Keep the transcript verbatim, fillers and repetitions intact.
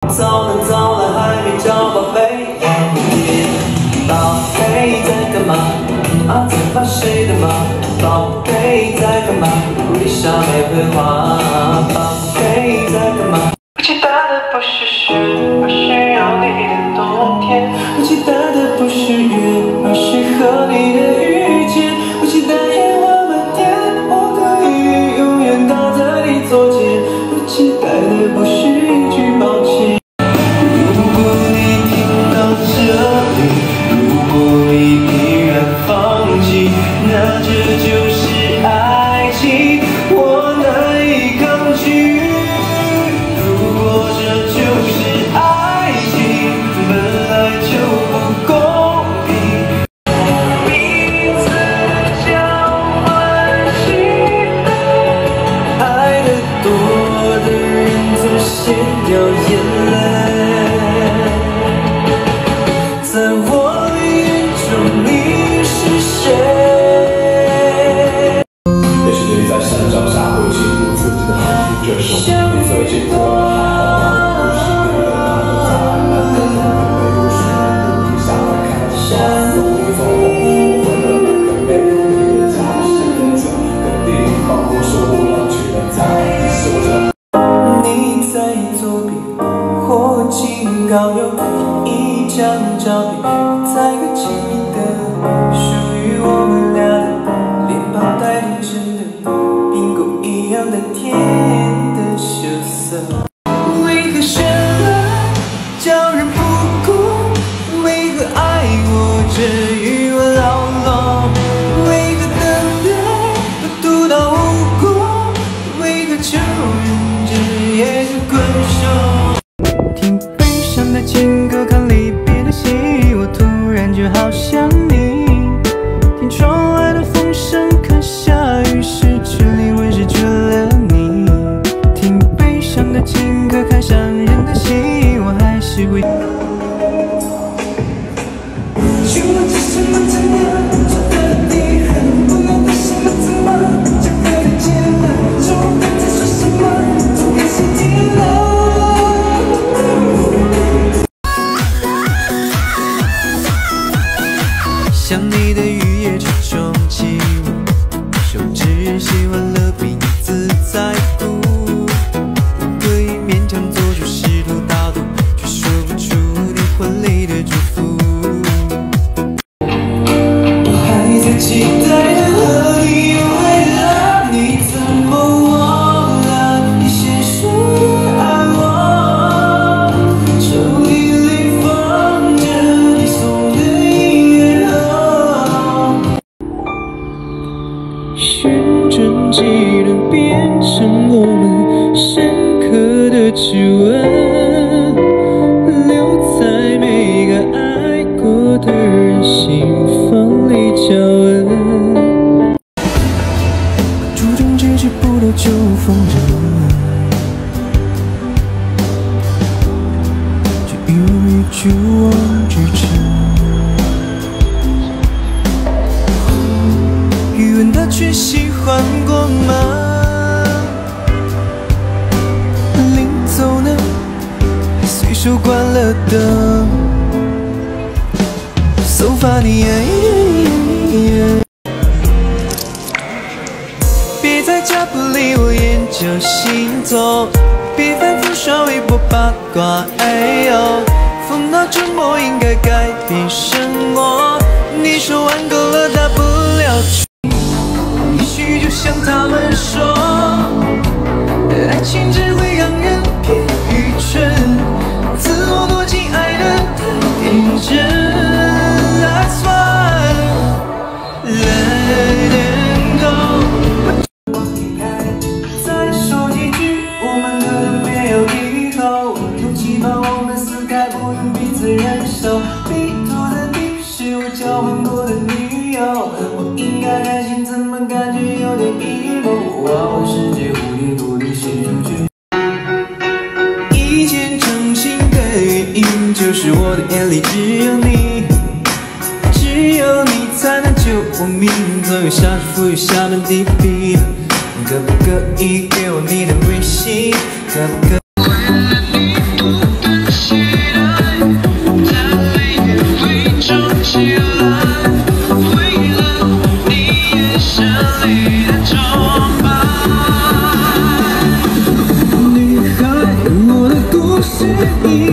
早了早了，还没叫宝贝。宝贝在干嘛？啊，在发谁的忙？宝贝在干嘛？为啥没回话？宝贝在干嘛？我期待的不是雪，而是有你的冬天。我期待的不是月，而是和你的遇见。我期待烟花满天，我可以永远搭在你左肩。我期待的不是一句抱歉。如果你听到这里，如果你依然放弃，那这就是爱情，我难以抗拒。如果这就是爱情，本来就不公平。彼此交换心，爱得多的人总先掉眼泪。在我眼中你是谁？ 也许你在山脚下会情不自禁地哼出这首你最近的。 你在左边，或警告右边，一张照片，在个亲密的，属于我们俩的，脸庞带动真的，苹果一样的甜的羞涩。为何绚烂叫人不顾？为何爱我这余温牢笼？为何等待不读到无果？为何就认真也是困兽？听悲伤的情歌，看离别的戏，我突然就好想你。听窗外的风声，看下雨，失去灵魂，失去了你。听悲伤的情歌，看伤人的戏，我还是会。请问这什么怎样？这个敌人，不要的什么怎么？这个结论，说我们在说什么？总该是听了。像你的雨夜之中起舞，手指喜欢了彼此在乎，可以勉强做出试图大度，却说不出你婚礼的祝福。我还在期待的和你未来，你怎么忘了你先说的爱我？抽屉里放着你送的音乐盒，旋转几轮变成我们深刻的指纹，留在每个爱过的人心房里交吻。注定结局不到就放着，就犹豫绝望之城。余温的却喜欢过吗？临走呢，随手关了灯。So funny， 别在脚步离我研究行踪，别反复刷微博八卦。哎呦，风到周末应该改变生活。你说玩够了，大不了去。也许就像他们说，爱情只会让人偏愚蠢，自我躲进爱的太天真。That's why let it go。再说几句，我们可能没有以后。用气把我们撕开，不用彼此忍受。迷途的你是我交换过的女友，我应该开心，怎么感觉有点 emo？ 哇，世界蝴蝶多的写出去。一见钟情的原因就是我的眼里只有你，只有你才能救我命。总有下去赋予下面地皮，可不可以给我你的微信？可不可以？ 是你。